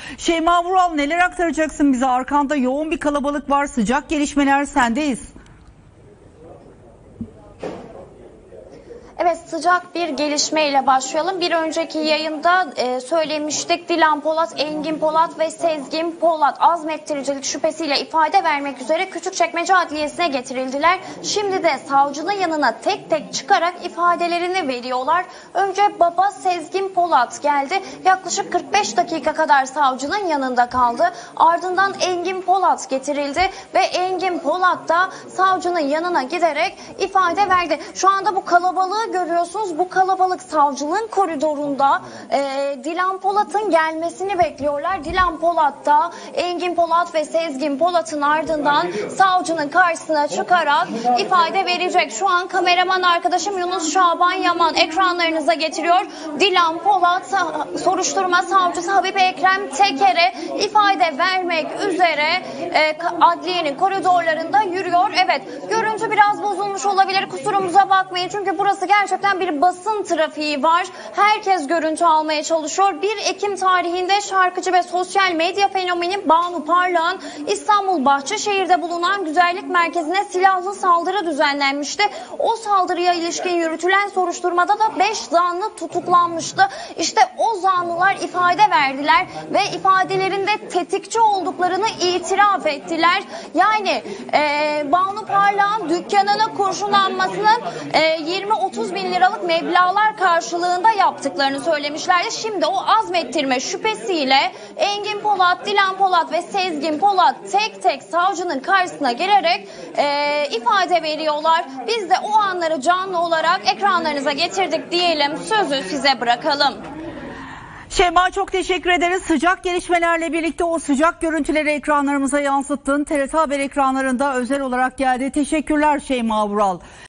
Şeyma Vural, neler aktaracaksın bize? Arkanda yoğun bir kalabalık var, sıcak gelişmeler, sendeyiz. Evet, sıcak bir gelişmeyle başlayalım. Bir önceki yayında söylemiştik. Dilan Polat, Engin Polat ve Sezgin Polat azmettiricilik şüphesiyle ifade vermek üzere Küçükçekmece Adliyesi'ne getirildiler. Şimdi de savcının yanına tek tek çıkarak ifadelerini veriyorlar. Önce baba Sezgin Polat geldi. Yaklaşık 45 dakika kadar savcının yanında kaldı. Ardından Engin Polat getirildi ve Engin Polat da savcının yanına giderek ifade verdi. Şu anda bu kalabalığı görüyorsunuz. Bu kalabalık savcılığın koridorunda Dilan Polat'ın gelmesini bekliyorlar. Dilan Polat da Engin Polat ve Sezgin Polat'ın ardından savcının karşısına çıkarak ifade verecek. Şu an kameraman arkadaşım Yunus Şaban Yaman ekranlarınıza getiriyor. Dilan Polat soruşturma savcısı Habib Ekrem Teker'e ifade vermek üzere adliyenin koridorlarında yürüyor. Evet, görüntü biraz bozulmuş olabilir. Kusurumuza bakmayın. Çünkü burası gerçekten bir basın trafiği var. Herkes görüntü almaya çalışıyor. 1 Ekim tarihinde şarkıcı ve sosyal medya fenomeni Banu Parlak'ın İstanbul Bahçeşehir'de bulunan güzellik merkezine silahlı saldırı düzenlenmişti. O saldırıya ilişkin yürütülen soruşturmada da 5 zanlı tutuklanmıştı. İşte o zanlılar ifade verdiler ve ifadelerinde tetikçi olduklarını itiraf ettiler. Yani Banu Parlak'ın dükkanına kurşunlanmasının 20-30 bin liralık meblağlar karşılığında yaptıklarını söylemişlerdi. Şimdi o azmettirme şüphesiyle Engin Polat, Dilan Polat ve Sezgin Polat tek tek savcının karşısına gelerek ifade veriyorlar. Biz de o anları canlı olarak ekranlarınıza getirdik diyelim. Sözü size bırakalım. Şeyma, çok teşekkür ederiz. Sıcak gelişmelerle birlikte o sıcak görüntüleri ekranlarımıza yansıttın. TRT Haber ekranlarında özel olarak geldi. Teşekkürler Şeyma Vural.